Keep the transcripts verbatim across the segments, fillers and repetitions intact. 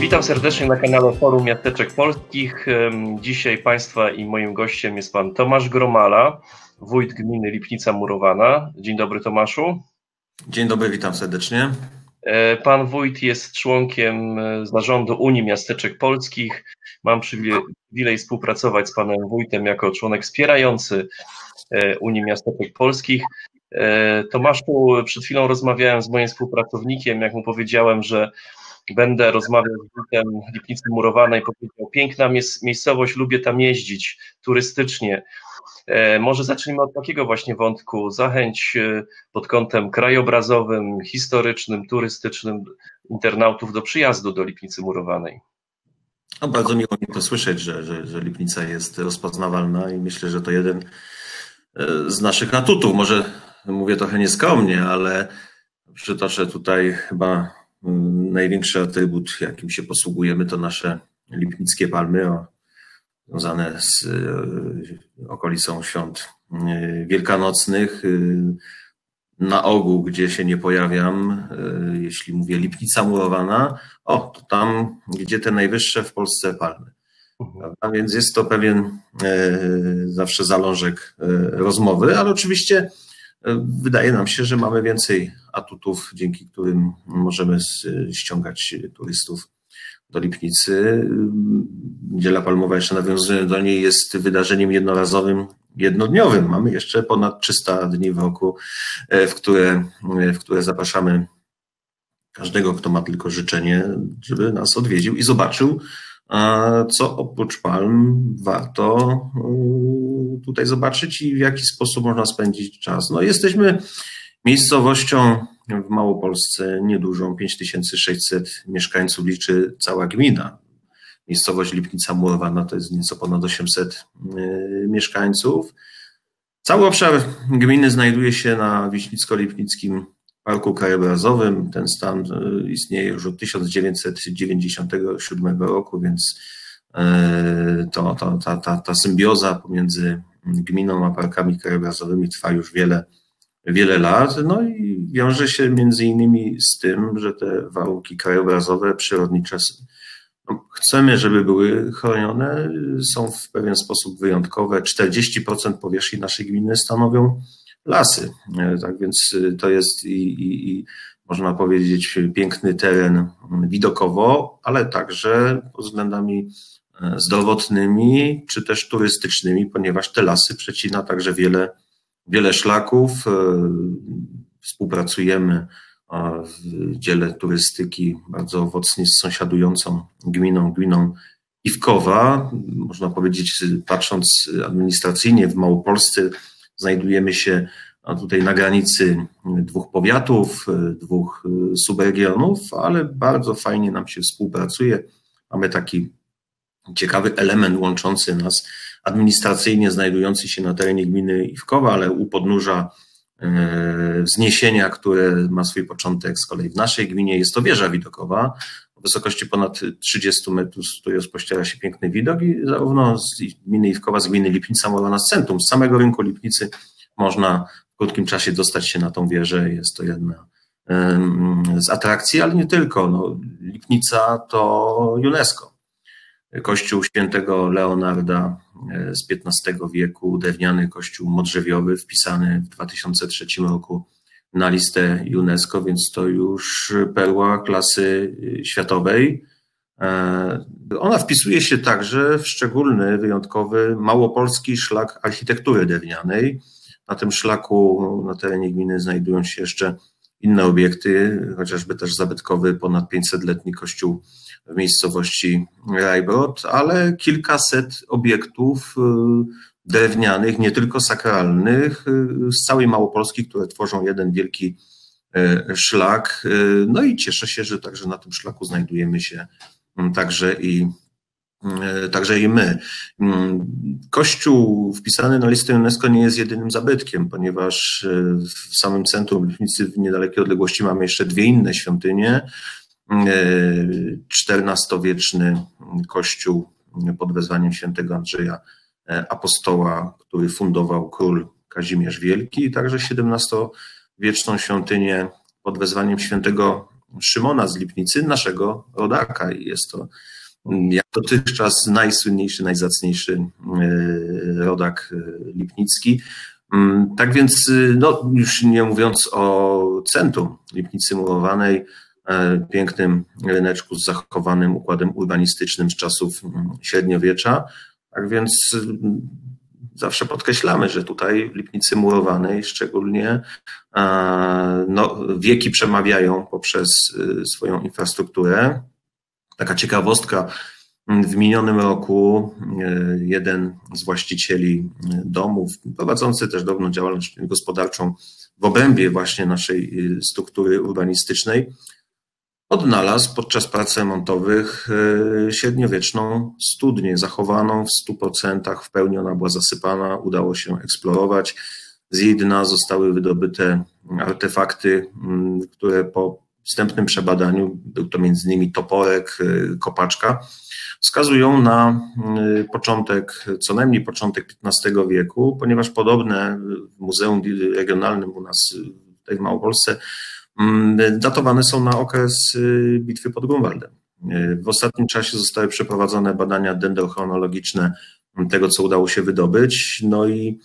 Witam serdecznie na kanale Forum Miasteczek Polskich. Dzisiaj Państwa i moim gościem jest Pan Tomasz Gromala, wójt gminy Lipnica Murowana. Dzień dobry, Tomaszu. Dzień dobry, witam serdecznie. Pan wójt jest członkiem zarządu Unii Miasteczek Polskich. Mam przywilej współpracować z panem wójtem jako członek wspierający Unii Miasteczek Polskich. Tomaszu, przed chwilą rozmawiałem z moim współpracownikiem, jak mu powiedziałem, że będę rozmawiał z wójtem Lipnicy Murowanej, powiedział: piękna miejscowość, lubię tam jeździć turystycznie. Może zacznijmy od takiego właśnie wątku. Zachęć pod kątem krajobrazowym, historycznym, turystycznym internautów do przyjazdu do Lipnicy Murowanej. No, bardzo miło mi to słyszeć, że, że, że Lipnica jest rozpoznawalna i myślę, że to jeden z naszych atutów. Może mówię trochę nieskromnie, ale przytoczę tutaj chyba największy atrybut, jakim się posługujemy, to nasze lipnickie palmy związane z okolicą świąt wielkanocnych. Na ogół, gdzie się nie pojawiam, jeśli mówię Lipnica Murowana, o, to tam, gdzie te najwyższe w Polsce palmy. A więc jest to pewien zawsze zalążek rozmowy, ale oczywiście wydaje nam się, że mamy więcej atutów, dzięki którym możemy ściągać turystów do Lipnicy. Niedziela Palmowa, jeszcze nawiązując do niej, jest wydarzeniem jednorazowym, jednodniowym. Mamy jeszcze ponad trzysta dni w roku, w które, w które zapraszamy każdego, kto ma tylko życzenie, żeby nas odwiedził i zobaczył, co oprócz palm warto tutaj zobaczyć i w jaki sposób można spędzić czas. No, jesteśmy miejscowością w Małopolsce niedużą, pięć tysięcy sześćset mieszkańców liczy cała gmina. Miejscowość Lipnica Murowana to jest nieco ponad osiemset mieszkańców. Cały obszar gminy znajduje się na Wiśnicko-Lipnickim Parku Krajobrazowym. Ten stan istnieje już od tysiąc dziewięćset dziewięćdziesiątego siódmego roku, więc to, to, ta, ta, ta symbioza pomiędzy gminą a parkami krajobrazowymi trwa już wiele, wiele lat. No i wiąże się między innymi z tym, że te warunki krajobrazowe, przyrodnicze, no, chcemy, żeby były chronione, są w pewien sposób wyjątkowe. czterdzieści procent powierzchni naszej gminy stanowią lasy. Tak więc to jest i, i, i można powiedzieć piękny teren widokowo, ale także pod względami zdrowotnymi czy też turystycznymi, ponieważ te lasy przecina także wiele, wiele szlaków. Współpracujemy w dziele turystyki bardzo owocnie z sąsiadującą gminą, gminą Iwkowa. Można powiedzieć, patrząc administracyjnie, w Małopolsce znajdujemy się tutaj na granicy dwóch powiatów, dwóch subregionów, ale bardzo fajnie nam się współpracuje. Mamy taki ciekawy element łączący nas administracyjnie, znajdujący się na terenie gminy Iwkowa, ale u podnóża wzniesienia, które ma swój początek z kolei w naszej gminie. Jest to wieża widokowa o wysokości ponad trzydziestu metrów, z której rozpościera się piękny widok i zarówno z gminy Iwkowa, z gminy Lipnica Murowana, z centrum, z samego rynku Lipnicy można w krótkim czasie dostać się na tą wieżę. Jest to jedna z atrakcji, ale nie tylko. No, Lipnica to UNESCO. Kościół świętego Leonarda z piętnastego wieku, drewniany kościół modrzewiowy, wpisany w dwa tysiące trzecim roku na listę UNESCO, więc to już perła klasy światowej. Ona wpisuje się także w szczególny, wyjątkowy małopolski szlak architektury drewnianej. Na tym szlaku na terenie gminy znajdują się jeszcze inne obiekty, chociażby też zabytkowy ponad pięćsetletni kościół w miejscowości Rajbrod, ale kilkaset obiektów drewnianych, nie tylko sakralnych, z całej Małopolski, które tworzą jeden wielki szlak. No i cieszę się, że także na tym szlaku znajdujemy się także i Także i my. Kościół wpisany na listę UNESCO nie jest jedynym zabytkiem, ponieważ w samym centrum Lipnicy w niedalekiej odległości mamy jeszcze dwie inne świątynie. czternastowieczny kościół pod wezwaniem świętego Andrzeja Apostoła, który fundował król Kazimierz Wielki, i także siedemnastowieczną świątynię pod wezwaniem świętego Szymona z Lipnicy, naszego rodaka. I jest to jak dotychczas najsłynniejszy, najzacniejszy rodak lipnicki. Tak więc, no, już nie mówiąc o centrum Lipnicy Murowanej, pięknym ryneczku z zachowanym układem urbanistycznym z czasów średniowiecza. Tak więc zawsze podkreślamy, że tutaj w Lipnicy Murowanej szczególnie no, wieki przemawiają poprzez swoją infrastrukturę. Taka ciekawostka, w minionym roku jeden z właścicieli domów, prowadzący też drobną działalność gospodarczą w obrębie właśnie naszej struktury urbanistycznej, odnalazł podczas prac remontowych średniowieczną studnię zachowaną w stu procentach, w pełni ona była zasypana, udało się eksplorować. Z jej dna zostały wydobyte artefakty, które po wstępnym przebadaniu, był to między innymi toporek, kopaczka, wskazują na początek, co najmniej początek piętnastego wieku, ponieważ podobne w Muzeum Regionalnym u nas tutaj w Małopolsce datowane są na okres bitwy pod Grunwaldem. W ostatnim czasie zostały przeprowadzone badania dendrochronologiczne tego, co udało się wydobyć, no i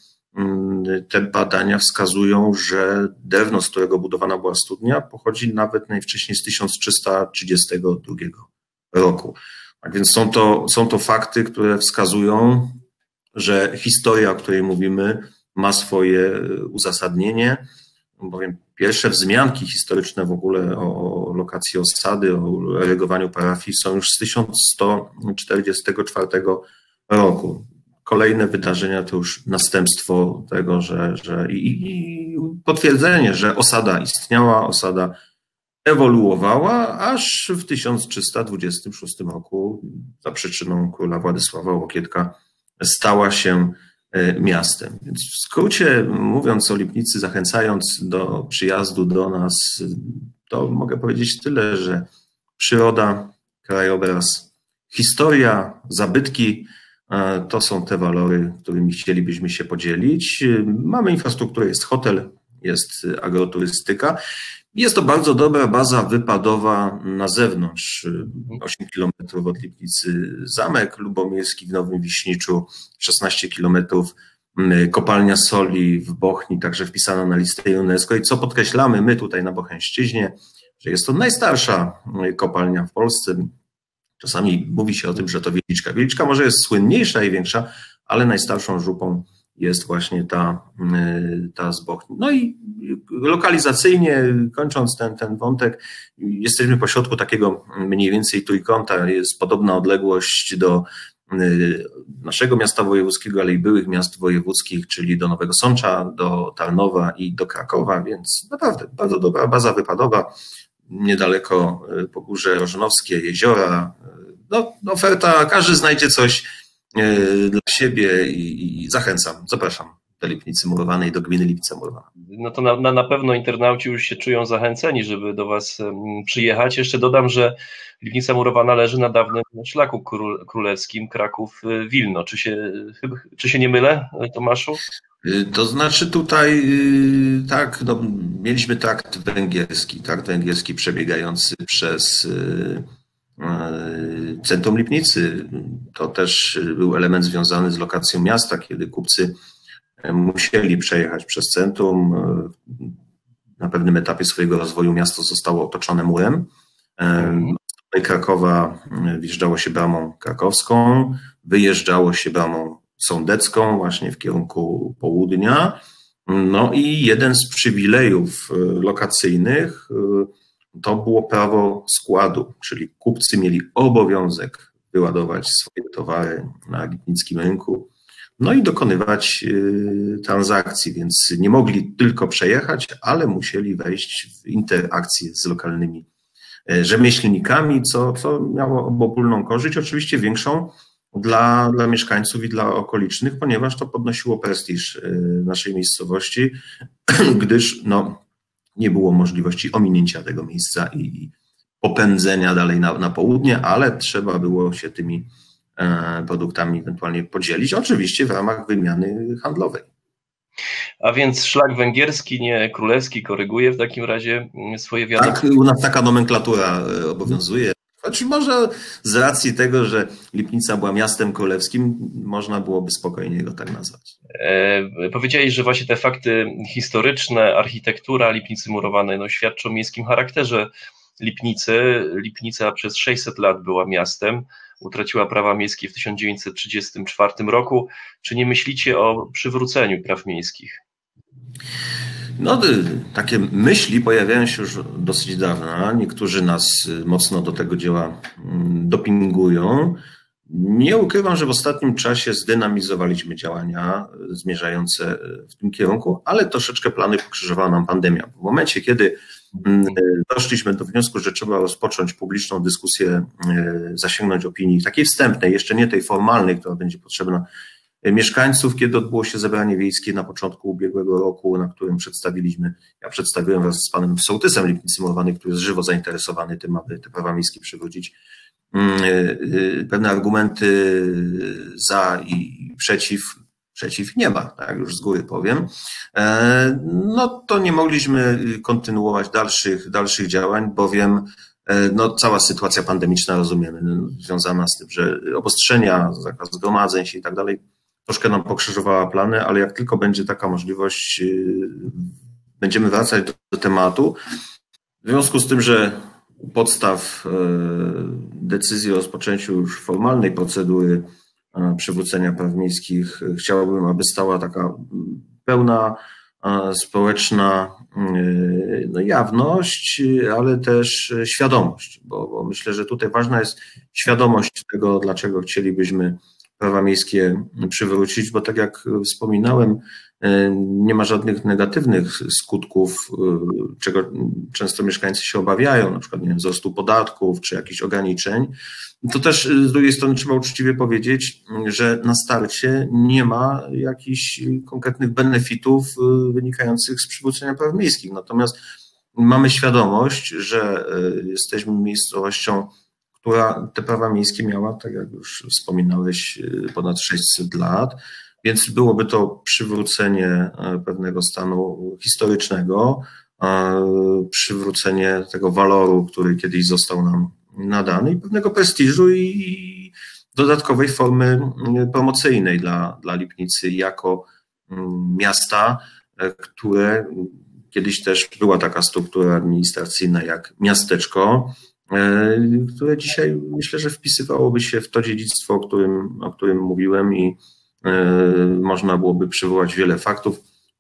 te badania wskazują, że drewno, z którego budowana była studnia, pochodzi nawet najwcześniej z tysiąc trzysta trzydziestego drugiego roku. Tak więc są to, są to fakty, które wskazują, że historia, o której mówimy, ma swoje uzasadnienie, bowiem pierwsze wzmianki historyczne w ogóle o lokacji osady, o erygowaniu parafii są już z tysiąc sto czterdziestego czwartego roku. Kolejne wydarzenia to już następstwo tego, że, że i, i potwierdzenie, że osada istniała, osada ewoluowała, aż w tysiąc trzysta dwudziestym szóstym roku za przyczyną króla Władysława Łokietka stała się miastem. Więc w skrócie mówiąc o Lipnicy, zachęcając do przyjazdu do nas, to mogę powiedzieć tyle, że przyroda, krajobraz, historia, zabytki to są te walory, którymi chcielibyśmy się podzielić. Mamy infrastrukturę, jest hotel, jest agroturystyka. Jest to bardzo dobra baza wypadowa na zewnątrz. osiem kilometrów od Lipnicy zamek lubomirski w Nowym Wiśniczu, szesnaście kilometrów kopalnia soli w Bochni, także wpisana na listę UNESCO. I co podkreślamy my tutaj na Bocheńszczyźnie, że jest to najstarsza kopalnia w Polsce. Czasami mówi się o tym, że to Wieliczka. Wieliczka może jest słynniejsza i większa, ale najstarszą żupą jest właśnie ta, ta z Bochni. No i lokalizacyjnie, kończąc ten, ten wątek, jesteśmy pośrodku takiego mniej więcej trójkąta. Jest podobna odległość do naszego miasta wojewódzkiego, ale i byłych miast wojewódzkich, czyli do Nowego Sącza, do Tarnowa i do Krakowa, więc naprawdę bardzo dobra baza wypadowa. Niedaleko Pogórze Rożnowskie, jeziora. No, oferta, każdy znajdzie coś dla siebie i, i zachęcam, zapraszam do Lipnicy Murowanej, do gminy Lipnica Murowana. No to na, na, na pewno internauci już się czują zachęceni, żeby do Was przyjechać. Jeszcze dodam, że Lipnica Murowana leży na dawnym szlaku król, królewskim Kraków-Wilno. Czy się, czy się nie mylę, Tomaszu? To znaczy tutaj tak, no, mieliśmy trakt węgierski, trakt węgierski przebiegający przez centrum Lipnicy. To też był element związany z lokacją miasta, kiedy kupcy musieli przejechać przez centrum. Na pewnym etapie swojego rozwoju miasto zostało otoczone murem. Z Krakowa wjeżdżało się bramą krakowską, wyjeżdżało się bramą sądecką właśnie w kierunku południa. No i jeden z przywilejów lokacyjnych to było prawo składu, czyli kupcy mieli obowiązek wyładować swoje towary na lipnickim rynku, no i dokonywać transakcji, więc nie mogli tylko przejechać, ale musieli wejść w interakcję z lokalnymi rzemieślnikami, co, co miało obopólną korzyść, oczywiście większą dla, dla mieszkańców i dla okolicznych, ponieważ to podnosiło prestiż naszej miejscowości, gdyż no, nie było możliwości ominięcia tego miejsca i popędzenia dalej na, na południe, ale trzeba było się tymi produktami ewentualnie podzielić, oczywiście w ramach wymiany handlowej. A więc szlak węgierski, nie królewski, koryguje w takim razie swoje wiadomości. Tak, u nas taka nomenklatura obowiązuje. Choć może z racji tego, że Lipnica była miastem królewskim, można byłoby spokojnie go tak nazwać. E, powiedziałeś, że właśnie te fakty historyczne, architektura Lipnicy Murowanej no, świadczą o miejskim charakterze Lipnicy. Lipnica przez sześćset lat była miastem, utraciła prawa miejskie w tysiąc dziewięćset trzydziestym czwartym roku. Czy nie myślicie o przywróceniu praw miejskich? No, takie myśli pojawiają się już dosyć dawno. Niektórzy nas mocno do tego dzieła dopingują. Nie ukrywam, że w ostatnim czasie zdynamizowaliśmy działania zmierzające w tym kierunku, ale troszeczkę plany pokrzyżowała nam pandemia. W momencie, kiedy doszliśmy do wniosku, że trzeba rozpocząć publiczną dyskusję, zasięgnąć opinii takiej wstępnej, jeszcze nie tej formalnej, która będzie potrzebna mieszkańców, kiedy odbyło się zebranie wiejskie na początku ubiegłego roku, na którym przedstawiliśmy, ja przedstawiłem wraz z panem sołtysem Lipnicy Murowanej, który jest żywo zainteresowany tym, aby te prawa miejskie przywrócić, pewne argumenty za i przeciw, przeciw nie ma, tak już z góry powiem, no to nie mogliśmy kontynuować dalszych, dalszych działań, bowiem no, cała sytuacja pandemiczna, rozumiemy, związana z tym, że obostrzenia, zakaz zgromadzeń się i tak dalej, troszkę nam pokrzyżowała plany, ale jak tylko będzie taka możliwość, będziemy wracać do, do tematu. W związku z tym, że u podstaw decyzji o rozpoczęciu już formalnej procedury przywrócenia praw miejskich chciałbym, aby stała taka pełna społeczna no, jawność, ale też świadomość, bo, bo myślę, że tutaj ważna jest świadomość tego, dlaczego chcielibyśmy prawa miejskie przywrócić, bo tak jak wspominałem, nie ma żadnych negatywnych skutków, czego często mieszkańcy się obawiają, na przykład nie wiem, wzrostu podatków czy jakichś ograniczeń. To też z drugiej strony trzeba uczciwie powiedzieć, że na starcie nie ma jakichś konkretnych benefitów wynikających z przywrócenia praw miejskich. Natomiast mamy świadomość, że jesteśmy miejscowością, która te prawa miejskie miała, tak jak już wspominałeś, ponad sześćset lat, więc byłoby to przywrócenie pewnego stanu historycznego, przywrócenie tego waloru, który kiedyś został nam nadany i pewnego prestiżu i dodatkowej formy promocyjnej dla, dla Lipnicy jako miasta, które kiedyś też była taka struktura administracyjna jak miasteczko, które dzisiaj myślę, że wpisywałoby się w to dziedzictwo, o którym, o którym mówiłem i można byłoby przywołać wiele faktów.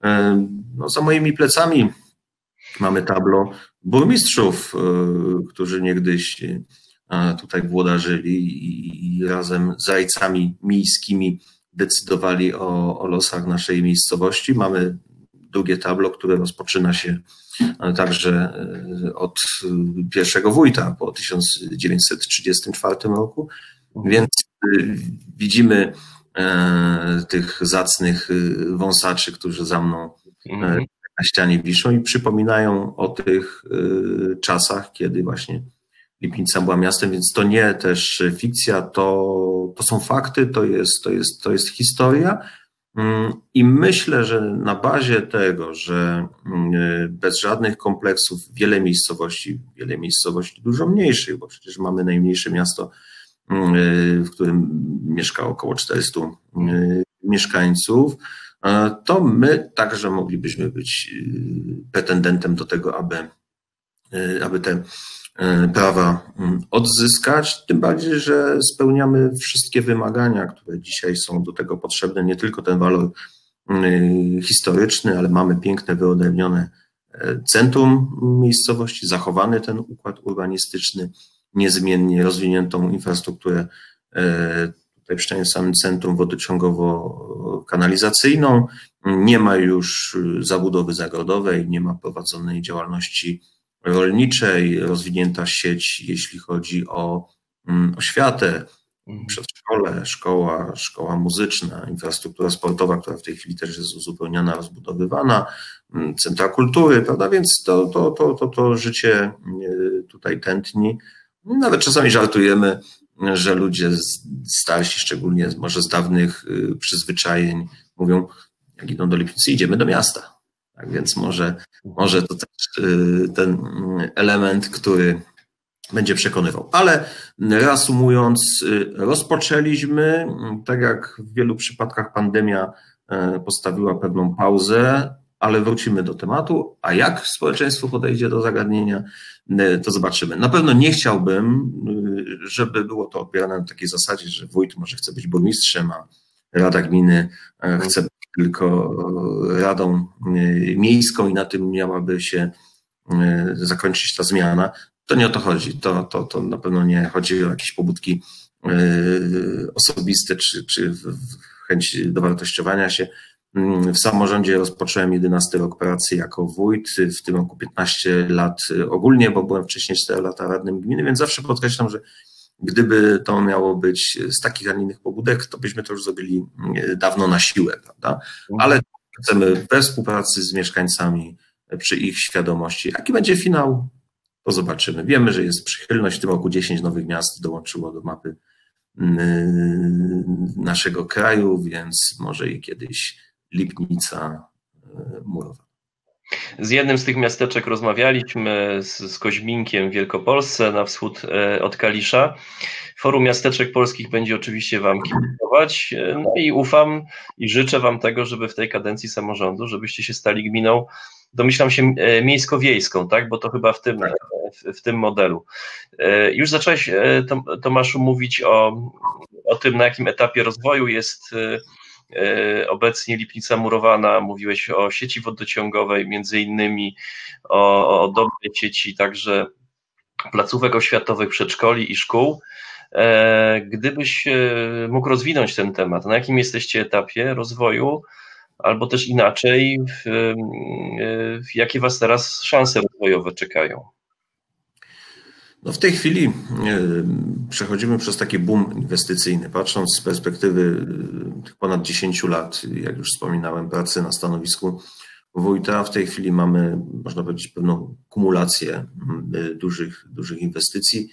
No, za moimi plecami mamy tablo burmistrzów, którzy niegdyś tutaj włodarzyli i razem z rajcami miejskimi decydowali o, o losach naszej miejscowości. Mamy drugie tablo, które rozpoczyna się także od pierwszego wójta po tysiąc dziewięćset trzydziestym czwartym roku, więc widzimy tych zacnych wąsaczy, którzy za mną na ścianie wiszą i przypominają o tych czasach, kiedy właśnie Lipnica była miastem, więc to nie też fikcja, to, to są fakty, to jest, to jest, to jest historia. I myślę, że na bazie tego, że bez żadnych kompleksów wiele miejscowości, wiele miejscowości dużo mniejszych, bo przecież mamy najmniejsze miasto, w którym mieszka około czterystu mieszkańców, to my także moglibyśmy być pretendentem do tego, aby, aby te prawa odzyskać, tym bardziej, że spełniamy wszystkie wymagania, które dzisiaj są do tego potrzebne, nie tylko ten walor historyczny, ale mamy piękne, wyodrębnione centrum miejscowości, zachowany ten układ urbanistyczny, niezmiennie rozwiniętą infrastrukturę tutaj przy tym samym centrum wodociągowo-kanalizacyjną, nie ma już zabudowy zagrodowej, nie ma prowadzonej działalności rolniczej, rozwinięta sieć, jeśli chodzi o oświatę, przedszkole, szkoła, szkoła muzyczna, infrastruktura sportowa, która w tej chwili też jest uzupełniana, rozbudowywana, centra kultury, prawda, więc to, to, to, to, to życie tutaj tętni. Nawet czasami żartujemy, że ludzie starsi, szczególnie może z dawnych przyzwyczajeń, mówią, Jak idą do Lipnicy, idziemy do miasta. Tak więc może, może to też ten element, który będzie przekonywał. Ale reasumując, rozpoczęliśmy, tak jak w wielu przypadkach pandemia postawiła pewną pauzę, ale wrócimy do tematu, a jak społeczeństwo podejdzie do zagadnienia, to zobaczymy. Na pewno nie chciałbym, żeby było to odbierane na takiej zasadzie, że wójt może chce być burmistrzem, a rada gminy chce być tylko radą miejską i na tym miałaby się zakończyć ta zmiana. To nie o to chodzi. To, to, to na pewno nie chodzi o jakieś pobudki osobiste czy, czy chęć dowartościowania się. W samorządzie rozpocząłem jedenasty rok pracy jako wójt, w tym roku piętnaście lat ogólnie, bo byłem wcześniej cztery lata radnym gminy, więc zawsze podkreślam, że gdyby to miało być z takich, a innych pobudek, to byśmy to już zrobili dawno na siłę, prawda? Ale chcemy we współpracy z mieszkańcami, przy ich świadomości. Jaki będzie finał, to zobaczymy. Wiemy, że jest przychylność. W tym roku dziesięć nowych miast dołączyło do mapy naszego kraju, więc może i kiedyś Lipnica Murowa. Z jednym z tych miasteczek rozmawialiśmy, z, z Koźminkiem w Wielkopolsce, na wschód od Kalisza. Forum Miasteczek Polskich będzie oczywiście Wam kibicować, no i ufam i życzę Wam tego, żeby w tej kadencji samorządu, żebyście się stali gminą, domyślam się, miejsko-wiejską, tak? Bo to chyba w tym, w, w tym modelu. Już zacząłeś, Tomaszu, mówić o, o tym, na jakim etapie rozwoju jest obecnie Lipnica Murowana. Mówiłeś o sieci wodociągowej, między innymi o, o dobrej sieci także placówek oświatowych, przedszkoli i szkół. Gdybyś mógł rozwinąć ten temat, na jakim jesteście etapie rozwoju, albo też inaczej, w, w jakie Was teraz szanse rozwojowe czekają? No w tej chwili przechodzimy przez taki boom inwestycyjny. Patrząc z perspektywy tych ponad dziesięciu lat, jak już wspominałem, pracy na stanowisku wójta, w tej chwili mamy, można powiedzieć, pewną kumulację dużych, dużych inwestycji.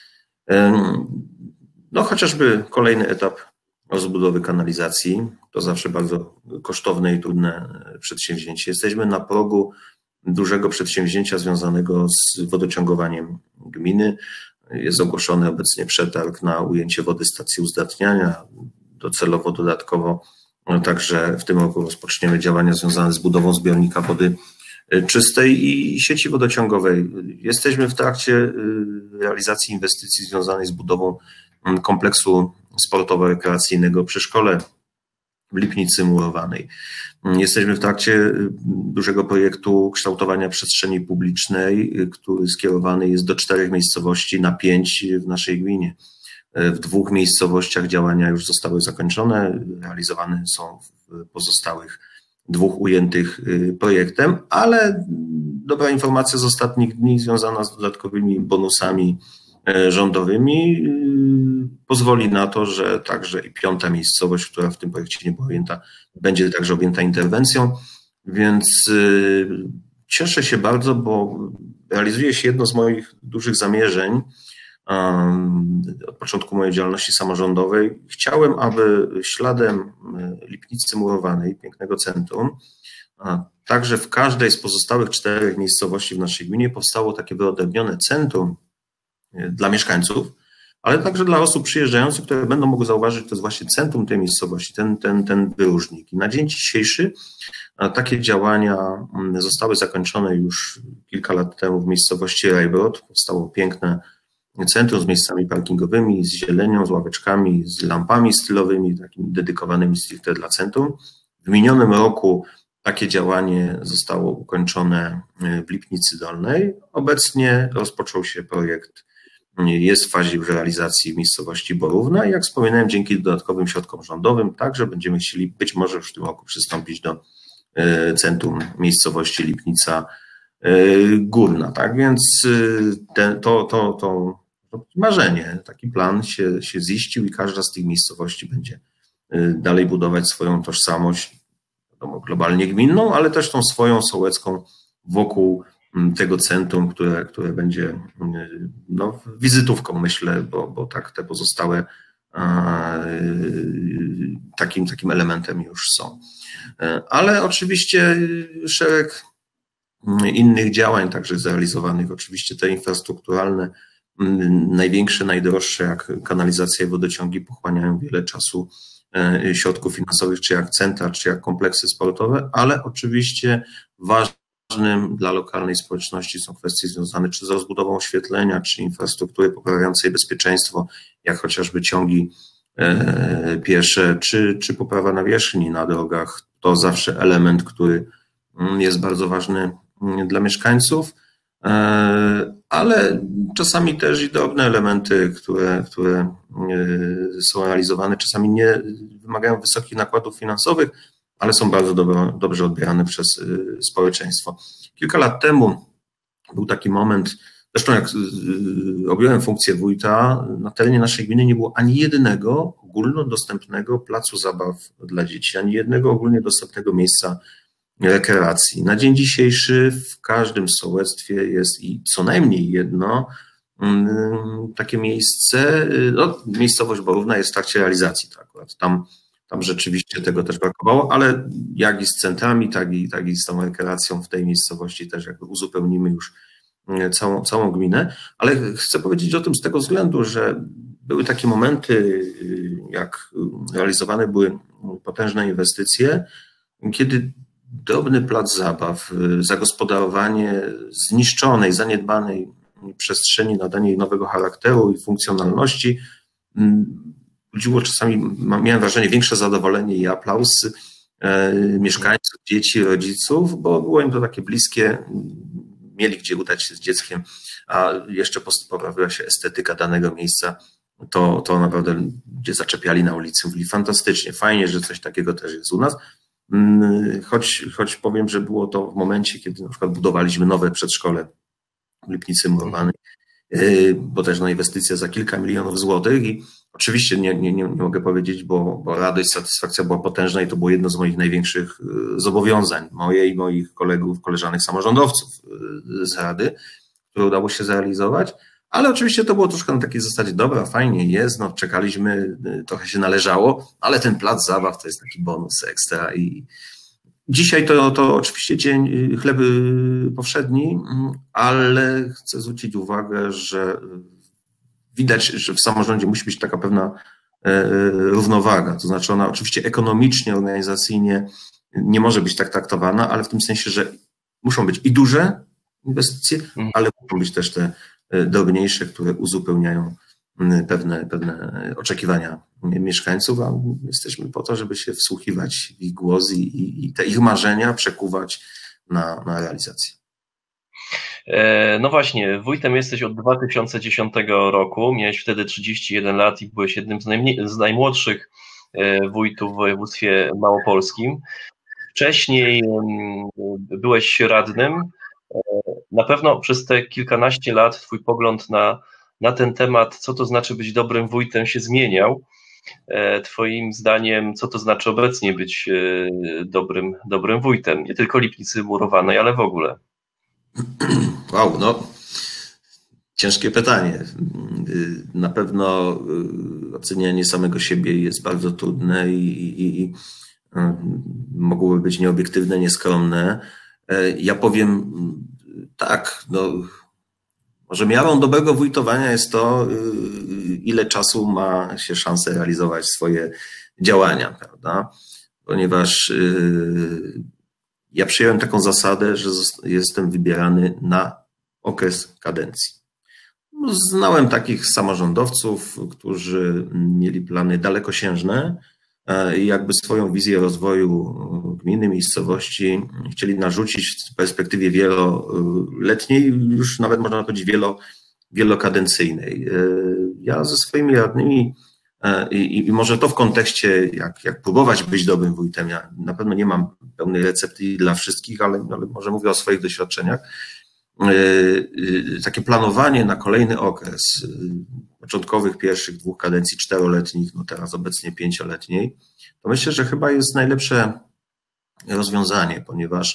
No chociażby kolejny etap rozbudowy kanalizacji, to zawsze bardzo kosztowne i trudne przedsięwzięcie. Jesteśmy na progu dużego przedsięwzięcia związanego z wodociągowaniem gminy. Jest ogłoszony obecnie przetarg na ujęcie wody stacji uzdatniania. Docelowo dodatkowo także w tym roku rozpoczniemy działania związane z budową zbiornika wody czystej i sieci wodociągowej. Jesteśmy w trakcie realizacji inwestycji związanej z budową kompleksu sportowo-rekreacyjnego przy szkole w Lipnicy Murowanej. Jesteśmy w trakcie dużego projektu kształtowania przestrzeni publicznej, który skierowany jest do czterech miejscowości na pięć w naszej gminie. W dwóch miejscowościach działania już zostały zakończone, realizowane są w pozostałych dwóch ujętych projektem, ale dobra informacja z ostatnich dni związana z dodatkowymi bonusami rządowymi pozwoli na to, że także i piąta miejscowość, która w tym projekcie nie była objęta, będzie także objęta interwencją, więc cieszę się bardzo, bo realizuje się jedno z moich dużych zamierzeń od początku mojej działalności samorządowej. Chciałem, aby śladem Lipnicy Murowanej, pięknego centrum, także w każdej z pozostałych czterech miejscowości w naszej gminie powstało takie wyodrębnione centrum dla mieszkańców, ale także dla osób przyjeżdżających, które będą mogły zauważyć, że to jest właśnie centrum tej miejscowości, ten, ten, ten wyróżnik. I na dzień dzisiejszy takie działania zostały zakończone już kilka lat temu w miejscowości Rajbrod. Powstało piękne centrum z miejscami parkingowymi, z zielenią, z ławeczkami, z lampami stylowymi, takimi dedykowanymi stricte dla centrum. W minionym roku takie działanie zostało ukończone w Lipnicy Dolnej. Obecnie rozpoczął się projekt, jest w fazie już realizacji w miejscowości Borówna i jak wspominałem, dzięki dodatkowym środkom rządowym także będziemy chcieli być może już w tym roku przystąpić do centrum miejscowości Lipnica Górna. Tak więc te, to, to, to, to marzenie, taki plan się, się ziścił i każda z tych miejscowości będzie dalej budować swoją tożsamość, wiadomo, globalnie gminną, ale też tą swoją sołecką wokół tego centrum, które, które będzie no, wizytówką, myślę, bo, bo tak te pozostałe takim, takim elementem już są. Ale oczywiście szereg innych działań także zrealizowanych, oczywiście te infrastrukturalne, największe, najdroższe, jak kanalizacja i wodociągi, pochłaniają wiele czasu, środków finansowych, czy jak centra, czy jak kompleksy sportowe, ale oczywiście ważnym dla lokalnej społeczności są kwestie związane czy z rozbudową oświetlenia, czy infrastruktury poprawiającej bezpieczeństwo, jak chociażby ciągi piesze, czy, czy poprawa nawierzchni na drogach. To zawsze element, który jest bardzo ważny dla mieszkańców, ale czasami też i drobne elementy, które, które są realizowane, czasami nie wymagają wysokich nakładów finansowych, ale są bardzo dobro, dobrze odbierane przez społeczeństwo. Kilka lat temu był taki moment, zresztą jak objąłem funkcję wójta, na terenie naszej gminy nie było ani jednego ogólnodostępnego placu zabaw dla dzieci, ani jednego ogólnie dostępnego miejsca rekreacji. Na dzień dzisiejszy w każdym sołectwie jest i co najmniej jedno takie miejsce, no, miejscowość Borówna jest w trakcie realizacji, tak akurat. Tam, tam rzeczywiście tego też brakowało, ale jak i z centrami, tak i, tak i z tą rekreacją w tej miejscowości też jakby uzupełnimy już całą, całą gminę, ale chcę powiedzieć o tym z tego względu, że były takie momenty, jak realizowane były potężne inwestycje, kiedy drobny plac zabaw, zagospodarowanie zniszczonej, zaniedbanej przestrzeni, nadanie jej nowego charakteru i funkcjonalności budziło czasami, miałem wrażenie, większe zadowolenie i aplauz mieszkańców, dzieci, rodziców, bo było im to takie bliskie, mieli gdzie udać się z dzieckiem, a jeszcze poprawiła się estetyka danego miejsca, to, to naprawdę gdzie zaczepiali na ulicy, mówili fantastycznie, fajnie, że coś takiego też jest u nas. Choć, choć powiem, że było to w momencie, kiedy na przykład budowaliśmy nowe przedszkole w Lipnicy Murowanej, bo też na inwestycja za kilka milionów złotych i oczywiście nie, nie, nie mogę powiedzieć, bo, bo radość, satysfakcja była potężna i to było jedno z moich największych zobowiązań, moje i moich kolegów, koleżanek samorządowców z Rady, które udało się zrealizować, ale oczywiście to było troszkę na takiej zasadzie, dobra, fajnie jest, no czekaliśmy, trochę się należało, ale ten plac zabaw to jest taki bonus ekstra i dzisiaj to, to oczywiście dzień chleb powszedni, ale chcę zwrócić uwagę, że widać, że w samorządzie musi być taka pewna równowaga, to znaczy ona oczywiście ekonomicznie, organizacyjnie nie może być tak traktowana, ale w tym sensie, że muszą być i duże inwestycje, ale muszą być też te drobniejsze, które uzupełniają pewne, pewne oczekiwania mieszkańców, a jesteśmy po to, żeby się wsłuchiwać w ich głos i, i te ich marzenia przekuwać na, na realizację. No właśnie, wójtem jesteś od dwa tysiące dziesiątego roku, miałeś wtedy trzydzieści jeden lat i byłeś jednym z, najmniej, z najmłodszych wójtów w województwie małopolskim. Wcześniej byłeś radnym. Na pewno przez te kilkanaście lat twój pogląd na, na ten temat, co to znaczy być dobrym wójtem, się zmieniał. Twoim zdaniem, co to znaczy obecnie być dobrym, dobrym wójtem? Nie tylko Lipnicy Murowanej, ale w ogóle. Wow, no ciężkie pytanie. Na pewno ocenianie samego siebie jest bardzo trudne i, i, i mogłoby być nieobiektywne, nieskromne. Ja powiem tak, no może miarą dobrego wójtowania jest to, ile czasu ma się szansę realizować swoje działania, prawda? Ponieważ ja przyjąłem taką zasadę, że jestem wybierany na okres kadencji. Znałem takich samorządowców, którzy mieli plany dalekosiężne i jakby swoją wizję rozwoju gminy, miejscowości chcieli narzucić w perspektywie wieloletniej, już nawet można powiedzieć wielo, wielokadencyjnej. Ja ze swoimi radnymi i, i może to w kontekście, jak, jak próbować być dobrym wójtem, ja na pewno nie mam pełnej recepty dla wszystkich, ale, ale może mówię o swoich doświadczeniach. Takie planowanie na kolejny okres początkowych pierwszych dwóch kadencji czteroletnich, no teraz obecnie pięcioletniej, to myślę, że chyba jest najlepsze rozwiązanie, ponieważ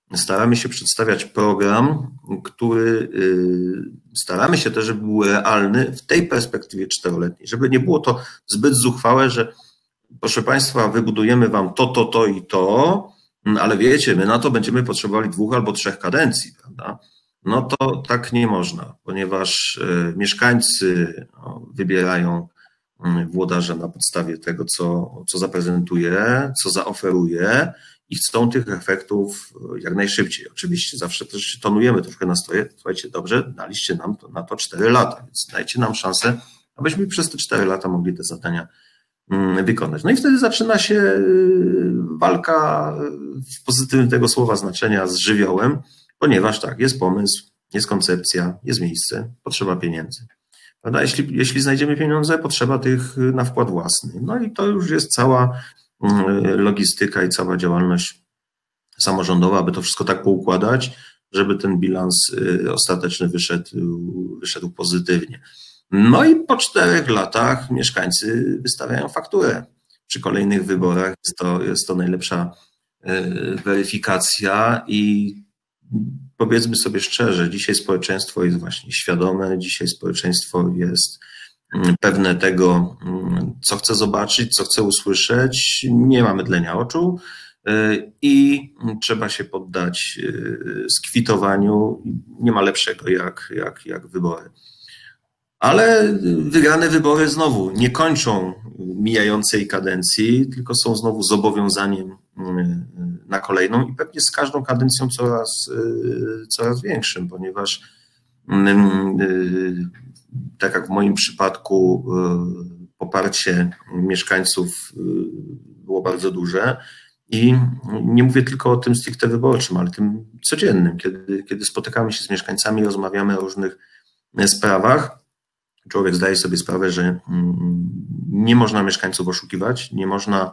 staramy się przedstawiać program, który staramy się też, żeby był realny w tej perspektywie czteroletniej, żeby nie było to zbyt zuchwałe, że proszę Państwa, wybudujemy Wam to, to, to i to, ale wiecie, my na to będziemy potrzebowali dwóch albo trzech kadencji, prawda? No to tak nie można, ponieważ mieszkańcy wybierają włodarza na podstawie tego, co, co zaprezentuje, co zaoferuje i chcą tych efektów jak najszybciej. Oczywiście zawsze też tonujemy troszkę nastroje. Słuchajcie, dobrze, daliście nam to, na to cztery lata, więc dajcie nam szansę, abyśmy przez te cztery lata mogli te zadania wykonać. No i wtedy zaczyna się walka w pozytywnym tego słowa znaczenia z żywiołem, ponieważ tak, jest pomysł, jest koncepcja, jest miejsce, potrzeba pieniędzy. Prawda? Jeśli, jeśli znajdziemy pieniądze, potrzeba tych na wkład własny. No i to już jest cała logistyka i cała działalność samorządowa, aby to wszystko tak poukładać, żeby ten bilans ostateczny wyszedł, wyszedł pozytywnie. No i po czterech latach mieszkańcy wystawiają fakturę. Przy kolejnych wyborach jest to, jest to najlepsza weryfikacja i powiedzmy sobie szczerze, dzisiaj społeczeństwo jest właśnie świadome, dzisiaj społeczeństwo jest pewne tego, co chce zobaczyć, co chce usłyszeć, nie ma mydlenia oczu i trzeba się poddać skwitowaniu. Nie ma lepszego jak, jak, jak wybory. Ale wygrane wybory znowu nie kończą mijającej kadencji, tylko są znowu zobowiązaniem na kolejną i pewnie z każdą kadencją coraz, coraz większym, ponieważ tak jak w moim przypadku poparcie mieszkańców było bardzo duże i nie mówię tylko o tym stricte wyborczym, ale tym codziennym, kiedy, kiedy spotykamy się z mieszkańcami, rozmawiamy o różnych sprawach. Człowiek zdaje sobie sprawę, że nie można mieszkańców oszukiwać, nie można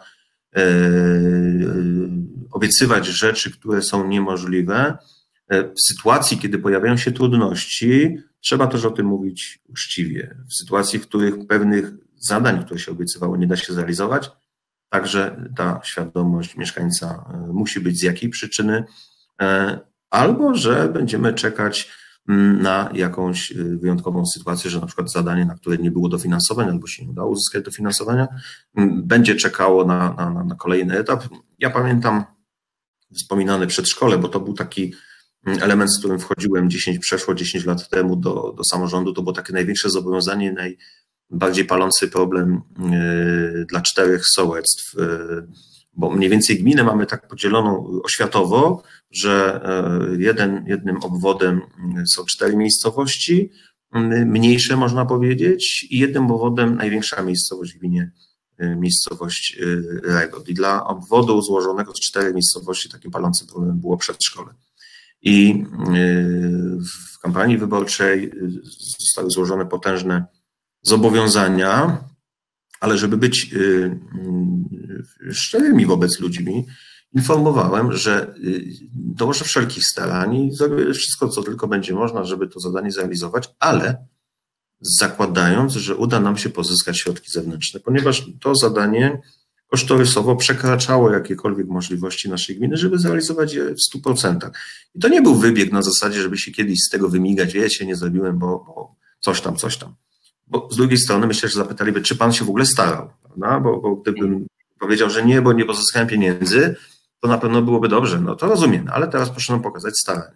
obiecywać rzeczy, które są niemożliwe. W sytuacji, kiedy pojawiają się trudności, trzeba też o tym mówić uczciwie. W sytuacji, w których pewnych zadań, które się obiecywało, nie da się zrealizować, także ta świadomość mieszkańca musi być z jakiej przyczyny, albo że będziemy czekać na jakąś wyjątkową sytuację, że na przykład zadanie, na które nie było dofinansowania albo się nie udało uzyskać dofinansowania, będzie czekało na, na, na kolejny etap. Ja pamiętam wspominane przedszkole, bo to był taki element, z którym wchodziłem dziesięć, przeszło dziesięć lat temu do, do samorządu. To było takie największe zobowiązanie, najbardziej palący problem dla czterech sołectw, bo mniej więcej gminę mamy tak podzieloną oświatowo, że jeden, jednym obwodem są cztery miejscowości, mniejsze można powiedzieć, i jednym obwodem największa miejscowość w gminie, miejscowość Regod. I dla obwodu złożonego z czterech miejscowości takim palącym problemem było przedszkole. I w kampanii wyborczej zostały złożone potężne zobowiązania, ale żeby być szczerymi wobec ludzi, informowałem, że dołożę wszelkich starań i zrobię wszystko, co tylko będzie można, żeby to zadanie zrealizować, ale zakładając, że uda nam się pozyskać środki zewnętrzne, ponieważ to zadanie kosztorysowo przekraczało jakiekolwiek możliwości naszej gminy, żeby zrealizować je w stu procentach. I to nie był wybieg na zasadzie, żeby się kiedyś z tego wymigać, wiecie, nie zrobiłem, bo, bo coś tam, coś tam. Bo z drugiej strony myślę, że zapytaliby, czy pan się w ogóle starał, prawda? Bo, bo gdybym powiedział, że nie, bo nie pozyskałem pieniędzy, to na pewno byłoby dobrze, no to rozumiemy, ale teraz proszę nam pokazać starania.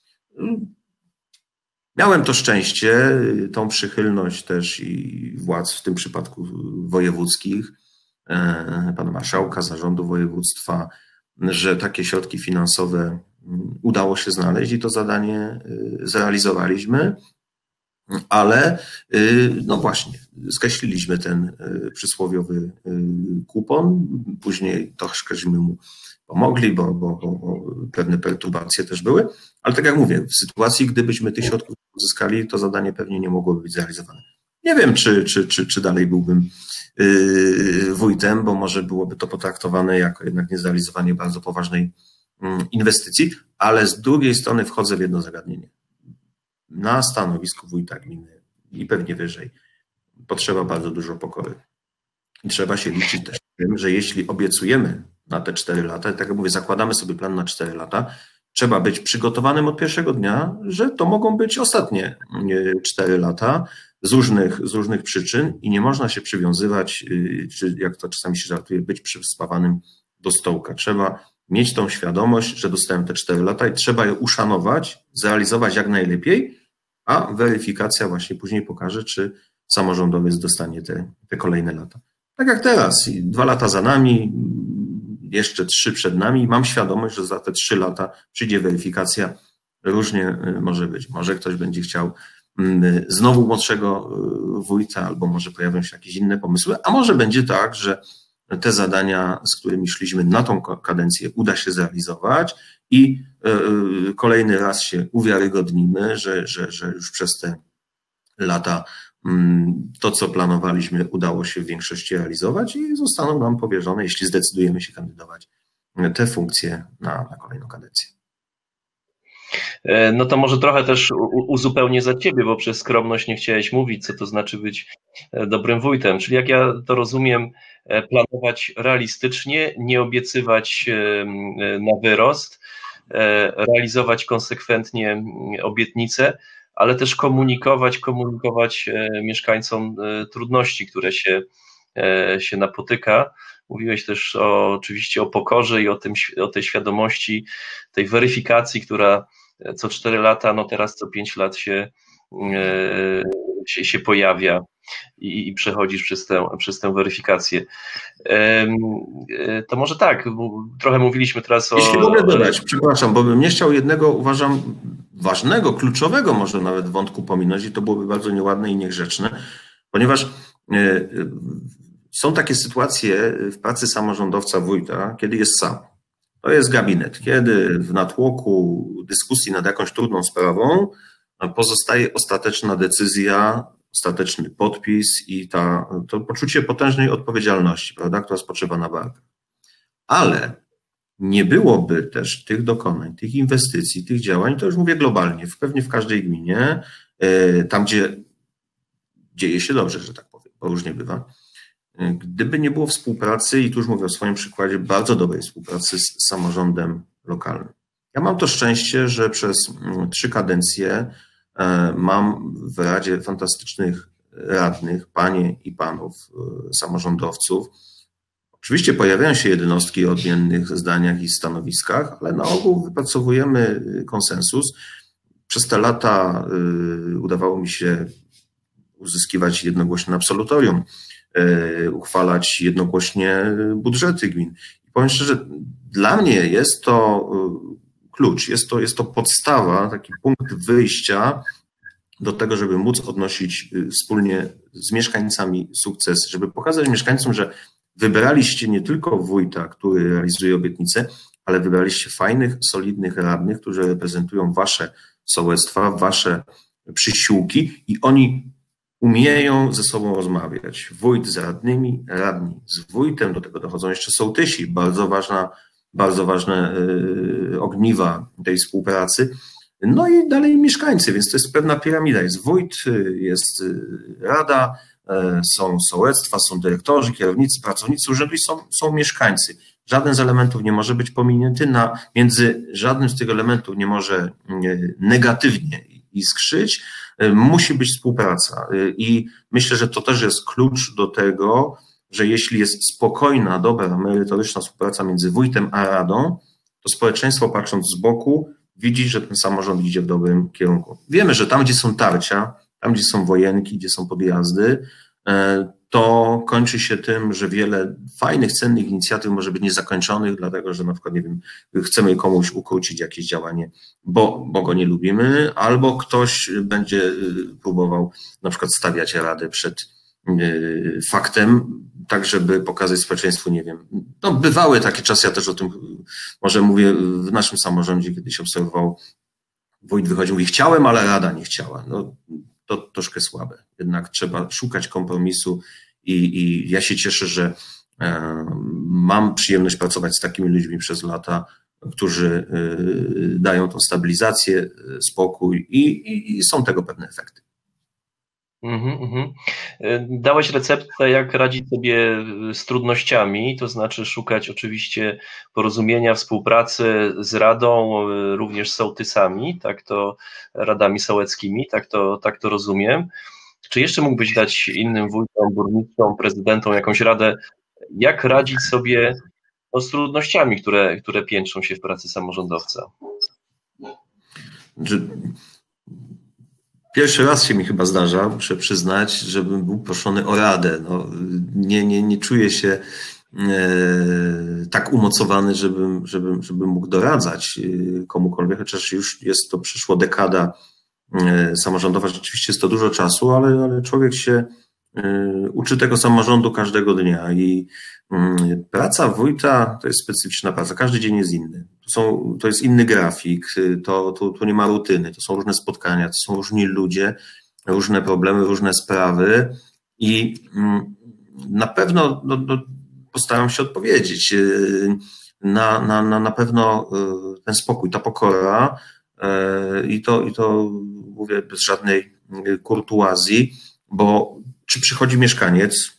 Miałem to szczęście, tą przychylność też i władz, w tym przypadku wojewódzkich, pana marszałka, zarządu województwa, że takie środki finansowe udało się znaleźć i to zadanie zrealizowaliśmy, ale no właśnie, skreśliliśmy ten przysłowiowy kupon, później troszkęśmy mu pomogli, bo, bo, bo pewne perturbacje też były, ale tak jak mówię, w sytuacji, gdybyśmy tych środków uzyskali, to zadanie pewnie nie mogłoby być zrealizowane. Nie wiem, czy, czy, czy, czy dalej byłbym wójtem, bo może byłoby to potraktowane jako jednak niezrealizowanie bardzo poważnej inwestycji, ale z drugiej strony wchodzę w jedno zagadnienie. Na stanowisku wójta gminy i pewnie wyżej potrzeba bardzo dużo pokory. I trzeba się liczyć też z tym, że jeśli obiecujemy na te cztery lata, tak jak mówię, zakładamy sobie plan na cztery lata, trzeba być przygotowanym od pierwszego dnia, że to mogą być ostatnie cztery lata z różnych, z różnych przyczyn i nie można się przywiązywać, czy jak to czasami się żartuje, być przyspawanym do stołka. Trzeba mieć tą świadomość, że dostałem te cztery lata i trzeba je uszanować, zrealizować jak najlepiej, a weryfikacja właśnie później pokaże, czy samorządowiec dostanie te, te kolejne lata. Tak jak teraz, dwa lata za nami, jeszcze trzy przed nami, mam świadomość, że za te trzy lata przyjdzie weryfikacja, różnie może być. Może ktoś będzie chciał znowu młodszego wójta, albo może pojawią się jakieś inne pomysły, a może będzie tak, że te zadania, z którymi szliśmy na tą kadencję, uda się zrealizować i kolejny raz się uwiarygodnimy, że, że, że już przez te lata to, co planowaliśmy, udało się w większości realizować i zostaną nam powierzone, jeśli zdecydujemy się kandydować, te funkcje na, na kolejną kadencję. No to może trochę też uzupełnię za ciebie, bo przez skromność nie chciałeś mówić, co to znaczy być dobrym wójtem. Czyli jak ja to rozumiem, planować realistycznie, nie obiecywać na wyrost, realizować konsekwentnie obietnice, ale też komunikować, komunikować mieszkańcom trudności, które się, się napotyka. Mówiłeś też o, oczywiście o pokorze i o, tym, o tej świadomości, tej weryfikacji, która co cztery lata, no teraz co pięć lat się, się, się pojawia i, i przechodzisz przez tę, przez tę weryfikację. To może tak, trochę mówiliśmy teraz o... Jeśli mogę dodać, przepraszam, bo bym nie chciał jednego, uważam, ważnego, kluczowego może nawet wątku pominąć i to byłoby bardzo nieładne i niegrzeczne, ponieważ są takie sytuacje w pracy samorządowca wójta, kiedy jest sam. To jest gabinet, kiedy w natłoku dyskusji nad jakąś trudną sprawą pozostaje ostateczna decyzja, ostateczny podpis i ta, to poczucie potężnej odpowiedzialności, prawda, która spoczywa na barkach. Ale nie byłoby też tych dokonań, tych inwestycji, tych działań, to już mówię globalnie, pewnie w każdej gminie, tam gdzie dzieje się dobrze, że tak powiem, bo różnie bywa. Gdyby nie było współpracy, i tu już mówię o swoim przykładzie, bardzo dobrej współpracy z samorządem lokalnym. Ja mam to szczęście, że przez trzy kadencje mam w Radzie fantastycznych radnych, panie i panów samorządowców. Oczywiście pojawiają się jednostki o odmiennych zdaniach i stanowiskach, ale na ogół wypracowujemy konsensus. Przez te lata udawało mi się uzyskiwać jednogłośne absolutorium, uchwalać jednogłośnie budżety gmin. I powiem szczerze, dla mnie jest to klucz, jest to, jest to podstawa, taki punkt wyjścia do tego, żeby móc odnosić wspólnie z mieszkańcami sukces, żeby pokazać mieszkańcom, że wybraliście nie tylko wójta, który realizuje obietnice, ale wybraliście fajnych, solidnych radnych, którzy reprezentują wasze sołectwa, wasze przysiłki i oni umieją ze sobą rozmawiać. Wójt z radnymi, radni z wójtem, do tego dochodzą jeszcze sołtysi, bardzo ważna, bardzo ważne ogniwa tej współpracy. No i dalej mieszkańcy, więc to jest pewna piramida. Jest wójt, jest rada, są sołectwa, są dyrektorzy, kierownicy, pracownicy urzędu i są, są mieszkańcy. Żaden z elementów nie może być pominięty, na, między żadnym z tych elementów nie może negatywnie iskrzyć, musi być współpraca i myślę, że to też jest klucz do tego, że jeśli jest spokojna, dobra, merytoryczna współpraca między wójtem a radą, to społeczeństwo patrząc z boku widzi, że ten samorząd idzie w dobrym kierunku. Wiemy, że tam, gdzie są tarcia, tam, gdzie są wojenki, gdzie są podjazdy, to kończy się tym, że wiele fajnych, cennych inicjatyw może być niezakończonych, dlatego że na przykład, nie wiem, chcemy komuś ukrócić jakieś działanie, bo, bo go nie lubimy, albo ktoś będzie próbował na przykład stawiać radę przed faktem, tak żeby pokazać społeczeństwu, nie wiem, no bywały takie czasy, ja też o tym może mówię w naszym samorządzie, kiedy się obserwował, wójt wychodził, mówi, chciałem, ale rada nie chciała. No, to troszkę słabe. Jednak trzeba szukać kompromisu i, i ja się cieszę, że e, mam przyjemność pracować z takimi ludźmi przez lata, którzy e, dają tą stabilizację, spokój i, i, i są tego pewne efekty. Mhm, mhm. Dałeś receptę, jak radzić sobie z trudnościami, to znaczy szukać oczywiście porozumienia, współpracy z Radą, również z sołtysami, tak to radami sołeckimi, tak to, tak to rozumiem. Czy jeszcze mógłbyś dać innym wójtom, burmistrzom, prezydentom jakąś radę, jak radzić sobie, no, z trudnościami, które, które piętrzą się w pracy samorządowca? Pierwszy raz się mi chyba zdarza, muszę przyznać, żebym był proszony o radę. No, nie, nie, nie czuję się e, tak umocowany, żebym, żebym, żebym mógł doradzać e, komukolwiek, chociaż już jest to przeszło dekada e, samorządowa. Rzeczywiście jest to dużo czasu, ale, ale człowiek się e, uczy tego samorządu każdego dnia i mm, praca wójta to jest specyficzna praca. Każdy dzień jest inny. To, są, to jest inny grafik, to, to, to nie ma rutyny, to są różne spotkania, to są różni ludzie, różne problemy, różne sprawy i mm, na pewno no, no, postaram się odpowiedzieć. Na, na, na, na pewno ten spokój, ta pokora i to, i to mówię bez żadnej kurtuazji, bo czy przychodzi mieszkaniec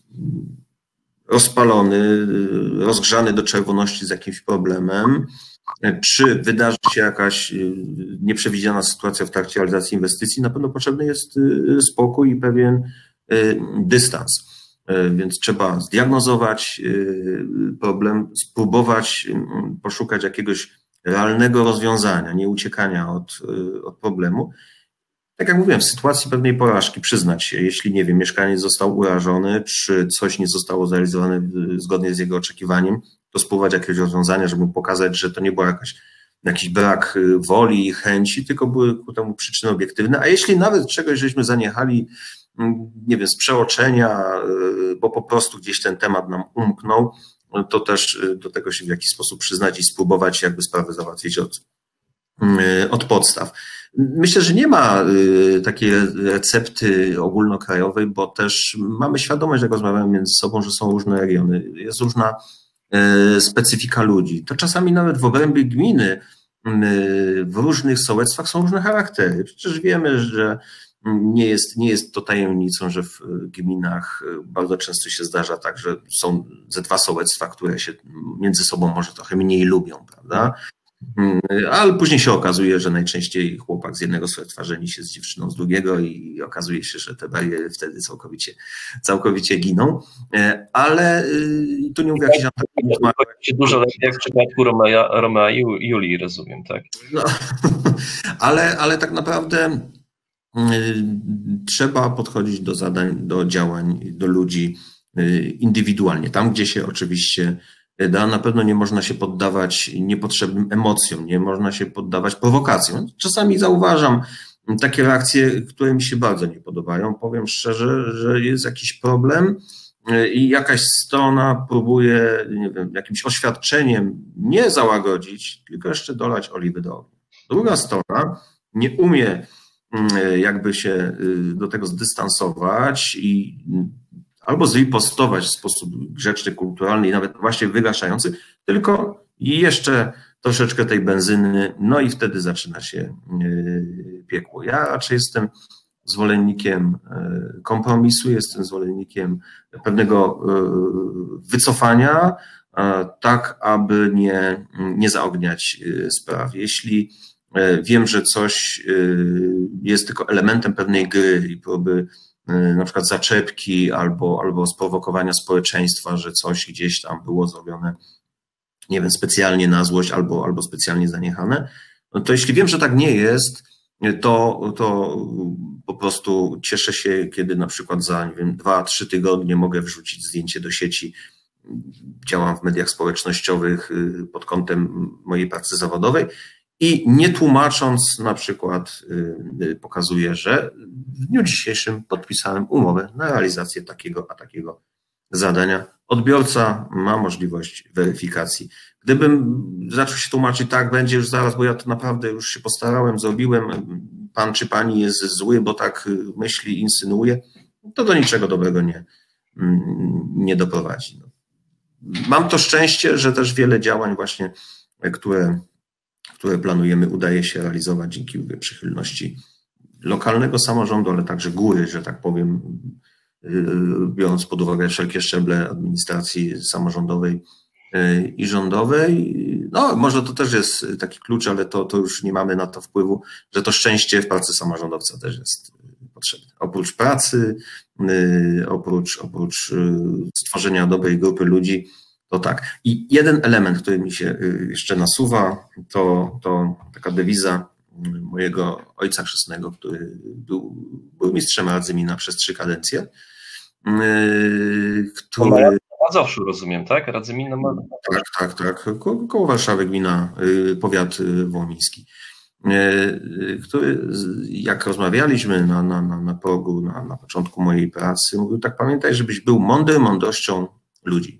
rozpalony, rozgrzany do czerwoności z jakimś problemem, czy wydarzy się jakaś nieprzewidziana sytuacja w trakcie realizacji inwestycji, na pewno potrzebny jest spokój i pewien dystans. Więc trzeba zdiagnozować problem, spróbować poszukać jakiegoś realnego rozwiązania, nie uciekania od, od problemu. Tak jak mówiłem, w sytuacji pewnej porażki przyznać się, jeśli, nie wiem, mieszkaniec został urażony, czy coś nie zostało zrealizowane zgodnie z jego oczekiwaniem, to spróbować jakiegoś rozwiązania, żeby mu pokazać, że to nie był jakaś, jakiś brak woli i chęci, tylko były ku temu przyczyny obiektywne. A jeśli nawet czegoś żeśmy zaniechali, nie wiem, z przeoczenia, bo po prostu gdzieś ten temat nam umknął, to też do tego się w jakiś sposób przyznać i spróbować jakby sprawę załatwić od, od podstaw. Myślę, że nie ma takiej recepty ogólnokrajowej, bo też mamy świadomość, jak rozmawiamy między sobą, że są różne regiony, jest różna specyfika ludzi. To czasami nawet w obrębie gminy, w różnych sołectwach są różne charaktery. Przecież wiemy, że nie jest, nie jest to tajemnicą, że w gminach bardzo często się zdarza tak, że są ze dwa sołectwa, które się między sobą może trochę mniej lubią, prawda? Ale później się okazuje, że najczęściej chłopak z jednego sołectwa żeni się z dziewczyną z drugiego i okazuje się, że te bariery wtedy całkowicie, całkowicie giną. Ale tu nie mówię o jakichś antagonizmach. Dużo lepiej jak w przypadku Romea, Romea i Julii, rozumiem, tak? No, ale, ale tak naprawdę trzeba podchodzić do zadań, do działań, do ludzi indywidualnie. Tam, gdzie się oczywiście da, na pewno nie można się poddawać niepotrzebnym emocjom, nie można się poddawać prowokacjom. Czasami zauważam takie reakcje, które mi się bardzo nie podobają. Powiem szczerze, że jest jakiś problem i jakaś strona próbuje, nie wiem, jakimś oświadczeniem nie załagodzić, tylko jeszcze dolać oliwy do ognia. Druga strona nie umie jakby się do tego zdystansować i albo zripostować w sposób grzeczny, kulturalny i nawet właśnie wygaszający, tylko jeszcze troszeczkę tej benzyny, no i wtedy zaczyna się piekło. Ja raczej jestem zwolennikiem kompromisu, jestem zwolennikiem pewnego wycofania, tak aby nie, nie zaogniać spraw. Jeśli wiem, że coś jest tylko elementem pewnej gry i próby na przykład zaczepki albo, albo sprowokowania społeczeństwa, że coś gdzieś tam było zrobione, nie wiem, specjalnie na złość albo, albo specjalnie zaniechane, no to jeśli wiem, że tak nie jest, to, to po prostu cieszę się, kiedy na przykład za, nie wiem, dwa, trzy tygodnie mogę wrzucić zdjęcie do sieci. Działam w mediach społecznościowych pod kątem mojej pracy zawodowej i nie tłumacząc na przykład pokazuję, że w dniu dzisiejszym podpisałem umowę na realizację takiego a takiego zadania. Odbiorca ma możliwość weryfikacji. Gdybym zaczął się tłumaczyć, tak będzie już zaraz, bo ja to naprawdę już się postarałem, zrobiłem, pan czy pani jest zły, bo tak myśli, insynuuje, to do niczego dobrego nie, nie doprowadzi. Mam to szczęście, że też wiele działań właśnie, które które planujemy, udaje się realizować dzięki przychylności lokalnego samorządu, ale także góry, że tak powiem, biorąc pod uwagę wszelkie szczeble administracji samorządowej i rządowej. No, może to też jest taki klucz, ale to, to już nie mamy na to wpływu, że to szczęście w pracy samorządowca też jest potrzebne. Oprócz pracy, oprócz, oprócz stworzenia dobrej grupy ludzi, to tak. I jeden element, który mi się jeszcze nasuwa, to, to taka dewiza mojego ojca chrzestnego, który był burmistrzem Radzymina przez trzy kadencje, który... Na Mazowszu, rozumiem, tak? Radzymina ma... Tak, tak, tak. Ko koło Warszawy, gmina, powiat wołomiński, który, jak rozmawialiśmy na, na, na, na progu, na, na początku mojej pracy, mówił: tak, pamiętaj, żebyś był mądry mądrością ludzi.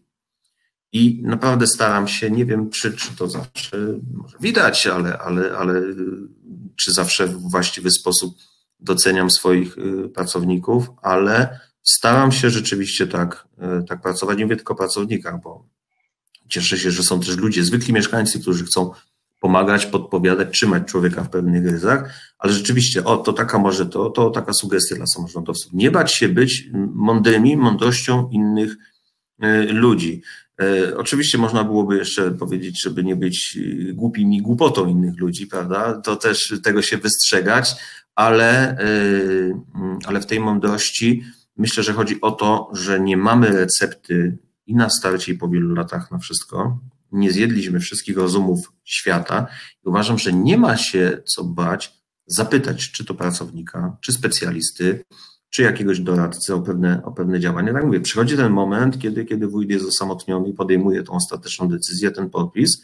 I naprawdę staram się, nie wiem, czy, czy to zawsze może widać, ale, ale, ale czy zawsze w właściwy sposób doceniam swoich pracowników, ale staram się rzeczywiście tak, tak pracować. Nie mówię tylko o pracownikach, bo cieszę się, że są też ludzie, zwykli mieszkańcy, którzy chcą pomagać, podpowiadać, trzymać człowieka w pewnych ryzach, ale rzeczywiście, o, to taka może, to, to taka sugestia dla samorządowców. Nie bać się być mądrymi, mądrością innych ludzi. Oczywiście można byłoby jeszcze powiedzieć, żeby nie być głupimi głupotą innych ludzi, prawda? To też tego się wystrzegać, ale, ale w tej mądrości myślę, że chodzi o to, że nie mamy recepty i na starcie, i po wielu latach na wszystko. Nie zjedliśmy wszystkich rozumów świata i uważam, że nie ma się co bać zapytać, czy to pracownika, czy specjalisty, czy jakiegoś doradcy o pewne, o pewne działania. Tak mówię, przychodzi ten moment, kiedy, kiedy wójt jest osamotniony i podejmuje tą ostateczną decyzję, ten podpis,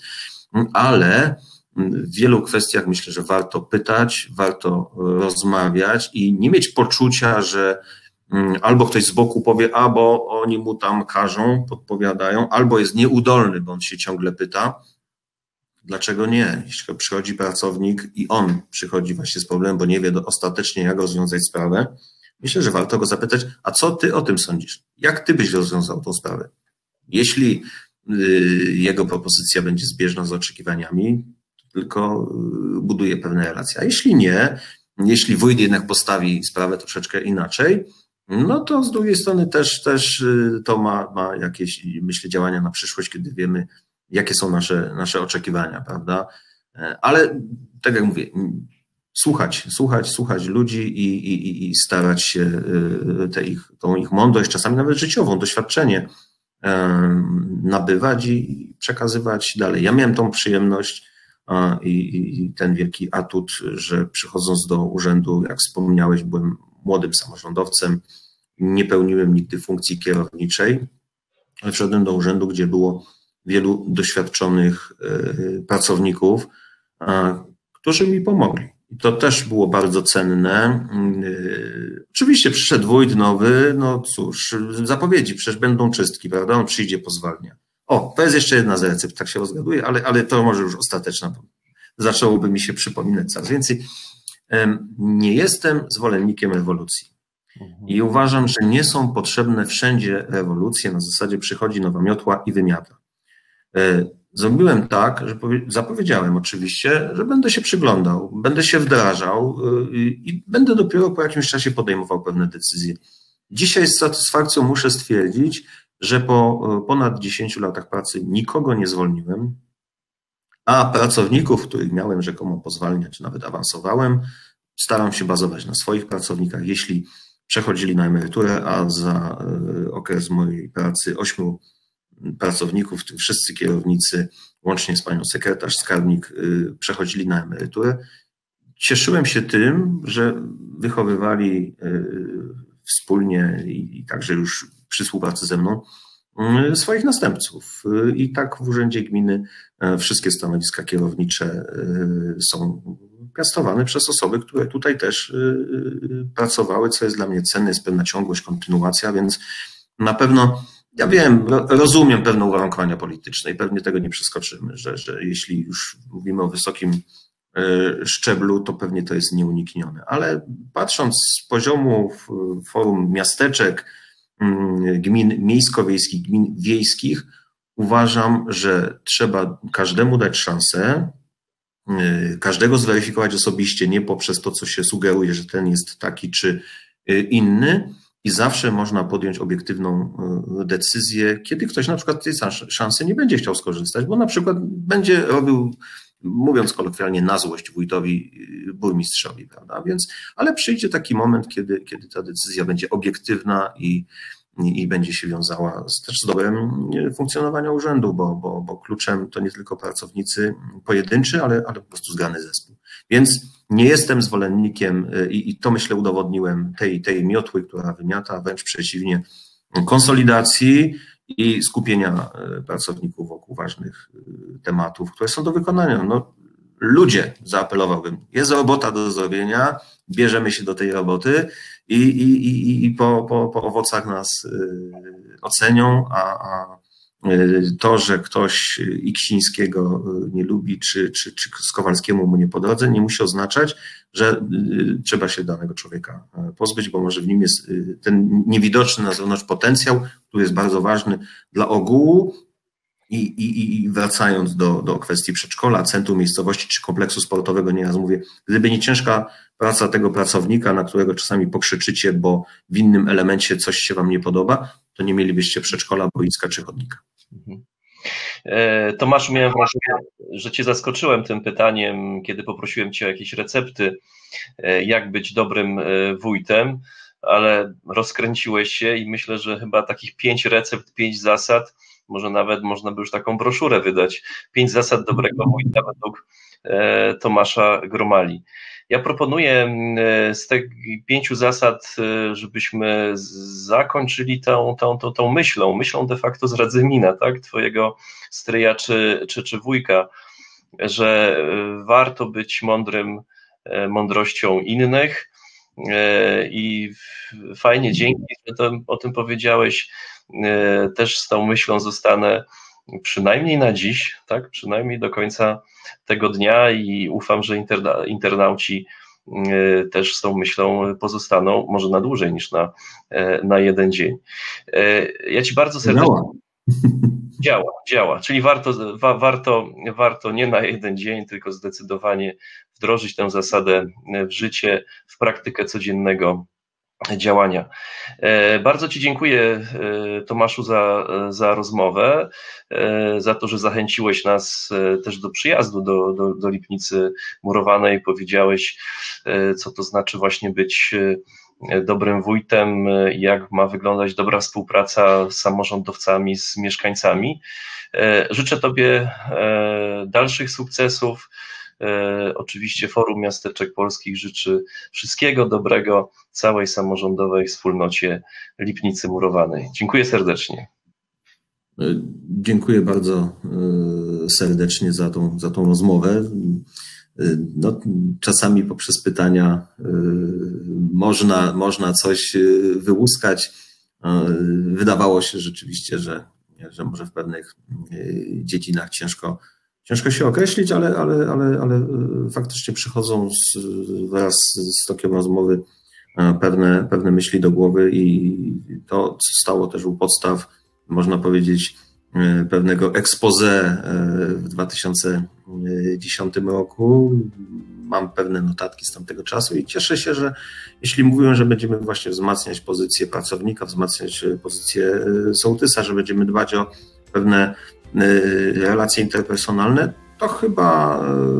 ale w wielu kwestiach myślę, że warto pytać, warto rozmawiać i nie mieć poczucia, że albo ktoś z boku powie, a bo oni mu tam każą, podpowiadają, albo jest nieudolny, bo on się ciągle pyta. Dlaczego nie? Jeśli przychodzi pracownik i on przychodzi właśnie z problemem, bo nie wie do, ostatecznie, jak rozwiązać sprawę, myślę, że warto go zapytać, a co ty o tym sądzisz? Jak ty byś rozwiązał tą sprawę? Jeśli y, jego propozycja będzie zbieżna z oczekiwaniami, tylko y, buduje pewne relacje. A jeśli nie, jeśli wójt jednak postawi sprawę troszeczkę inaczej, no to z drugiej strony też, też y, to ma, ma jakieś, myślę, działania na przyszłość, kiedy wiemy, jakie są nasze, nasze oczekiwania, prawda? Ale tak jak mówię, słuchać, słuchać, słuchać ludzi i, i, i starać się te ich, tą ich mądrość, czasami nawet życiową, doświadczenie nabywać i przekazywać dalej. Ja miałem tą przyjemność i, i ten wielki atut, że przychodząc do urzędu, jak wspomniałeś, byłem młodym samorządowcem, nie pełniłem nigdy funkcji kierowniczej, ale wszedłem do urzędu, gdzie było wielu doświadczonych pracowników, którzy mi pomogli. I to też było bardzo cenne. Oczywiście przyszedł wójt nowy, no cóż, zapowiedzi, przecież będą czystki, prawda? On przyjdzie, pozwalnia. O, to jest jeszcze jedna z recept, tak się rozgaduje, ale, ale to może już ostateczna. Zaczęłoby mi się przypominać coraz więcej. Nie jestem zwolennikiem rewolucji. I uważam, że nie są potrzebne wszędzie rewolucje, na zasadzie przychodzi nowa miotła i wymiata. Zrobiłem tak, że zapowiedziałem oczywiście, że będę się przyglądał, będę się wdrażał i będę dopiero po jakimś czasie podejmował pewne decyzje. Dzisiaj z satysfakcją muszę stwierdzić, że po ponad dziesięciu latach pracy nikogo nie zwolniłem, a pracowników, których miałem rzekomo pozwalniać, nawet awansowałem, staram się bazować na swoich pracownikach. Jeśli przechodzili na emeryturę, a za okres mojej pracy ośmiu pracowników, w tym wszyscy kierownicy, łącznie z panią sekretarz, skarbnik, przechodzili na emeryturę. Cieszyłem się tym, że wychowywali wspólnie i także już przy współpracy ze mną swoich następców. I tak w urzędzie gminy wszystkie stanowiska kierownicze są piastowane przez osoby, które tutaj też pracowały, co jest dla mnie cenne, jest pewna ciągłość, kontynuacja, więc na pewno ja wiem, rozumiem pewne uwarunkowania polityczne i pewnie tego nie przeskoczymy, że, że jeśli już mówimy o wysokim szczeblu, to pewnie to jest nieuniknione. Ale patrząc z poziomu forum miasteczek, gmin miejsko-wiejskich, gmin wiejskich, uważam, że trzeba każdemu dać szansę każdego zweryfikować osobiście, nie poprzez to, co się sugeruje, że ten jest taki czy inny i zawsze można podjąć obiektywną decyzję, kiedy ktoś na przykład tej szansy nie będzie chciał skorzystać, bo na przykład będzie robił, mówiąc kolokwialnie, na złość wójtowi, burmistrzowi, prawda? Więc, ale przyjdzie taki moment, kiedy, kiedy ta decyzja będzie obiektywna i, i, i będzie się wiązała z, też z dobrem funkcjonowania urzędu, bo, bo, bo kluczem to nie tylko pracownicy pojedynczy, ale, ale po prostu zgrany zespół. Więc nie jestem zwolennikiem i, i to myślę udowodniłem tej, tej miotły, która wymiata, wręcz przeciwnie, konsolidacji i skupienia pracowników wokół ważnych tematów, które są do wykonania. No, ludzie, zaapelowałbym, jest robota do zrobienia, bierzemy się do tej roboty i, i, i, i po, po, po owocach nas ocenią, a, a to, że ktoś Iksińskiego nie lubi, czy, czy, czy Skowalskiemu mu nie po drodze, nie musi oznaczać, że trzeba się danego człowieka pozbyć, bo może w nim jest ten niewidoczny na zewnątrz potencjał, który jest bardzo ważny dla ogółu. I, i, i wracając do, do kwestii przedszkola, centrum miejscowości czy kompleksu sportowego, nieraz mówię, gdyby nie ciężka praca tego pracownika, na którego czasami pokrzyczycie, bo w innym elemencie coś się wam nie podoba, to nie mielibyście przedszkola, boiska czy chodnika. Mhm. Tomaszu, miałem wrażenie, że cię zaskoczyłem tym pytaniem, kiedy poprosiłem cię o jakieś recepty, jak być dobrym wójtem, ale rozkręciłeś się i myślę, że chyba takich pięć recept, pięć zasad, może nawet można by już taką broszurę wydać. Pięć zasad dobrego wójta według Tomasza Gromali. Ja proponuję z tych pięciu zasad, żebyśmy zakończyli tą, tą, tą, tą myślą, myślą de facto z Radzymina, tak, twojego stryja czy, czy, czy wujka, że warto być mądrym mądrością innych i fajnie, dzięki, że to, o tym powiedziałeś, też z tą myślą zostanę przynajmniej na dziś, tak, przynajmniej do końca tego dnia i ufam, że interna, internauci też z tą myślą pozostaną, może na dłużej niż na, na jeden dzień. Ja ci bardzo serdecznie... Działa. Działa, działa, czyli warto, wa, warto, warto nie na jeden dzień, tylko zdecydowanie wdrożyć tę zasadę w życie, w praktykę codziennego działania. Bardzo ci dziękuję, Tomaszu, za, za rozmowę, za to, że zachęciłeś nas też do przyjazdu do, do, do Lipnicy Murowanej, powiedziałeś, co to znaczy właśnie być dobrym wójtem, jak ma wyglądać dobra współpraca z samorządowcami, z mieszkańcami. Życzę tobie dalszych sukcesów. Oczywiście Forum Miasteczek Polskich życzy wszystkiego dobrego całej samorządowej wspólnocie Lipnicy Murowanej. Dziękuję serdecznie. Dziękuję bardzo serdecznie za tą, za tą rozmowę. No, czasami poprzez pytania można, można coś wyłuskać. Wydawało się rzeczywiście, że, że może w pewnych dziedzinach ciężko Ciężko się określić, ale, ale, ale, ale faktycznie przychodzą z, wraz z tokiem rozmowy pewne, pewne myśli do głowy i to, co stało też u podstaw, można powiedzieć, pewnego expose w dwa tysiące dziesiątym roku. Mam pewne notatki z tamtego czasu i cieszę się, że jeśli mówiłem, że będziemy właśnie wzmacniać pozycję pracownika, wzmacniać pozycję sołtysa, że będziemy dbać o pewne relacje interpersonalne, to chyba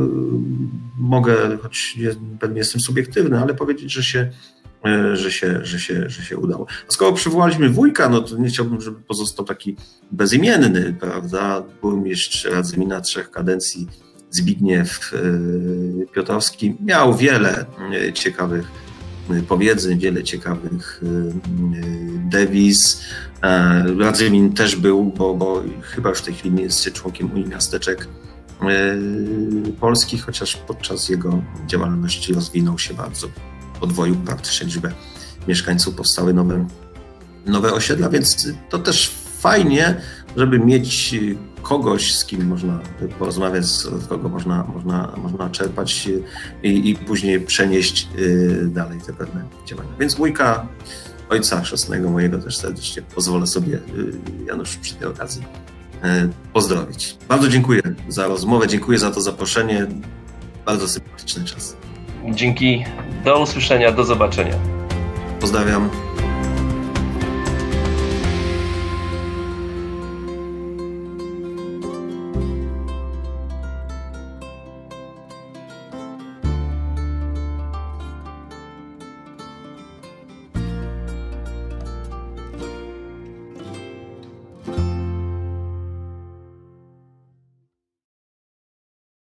mogę, choć pewnie jestem subiektywny, ale powiedzieć, że się, że się, że się, że się udało. A skoro przywołaliśmy wujka, no to nie chciałbym, żeby pozostał taki bezimienny, prawda? Burmistrz Radzymina trzech kadencji Zbigniew Piotrowski miał wiele ciekawych powiedzeń, wiele ciekawych dewiz. Radzymin też był, bo, bo chyba już w tej chwili nie jest członkiem Unii Miasteczek Polskich, chociaż podczas jego działalności rozwinął się bardzo, podwoił praktycznie liczbę mieszkańców, powstały nowe, nowe osiedla, więc to też fajnie, żeby mieć kogoś, z kim można porozmawiać, z kogo można, można, można czerpać i, i później przenieść dalej te pewne działania. Więc wujka, ojca chrzestnego mojego też serdecznie pozwolę sobie, Janusz, przy tej okazji pozdrowić. Bardzo dziękuję za rozmowę, dziękuję za to zaproszenie. Bardzo sympatyczny czas. Dzięki, do usłyszenia, do zobaczenia. Pozdrawiam.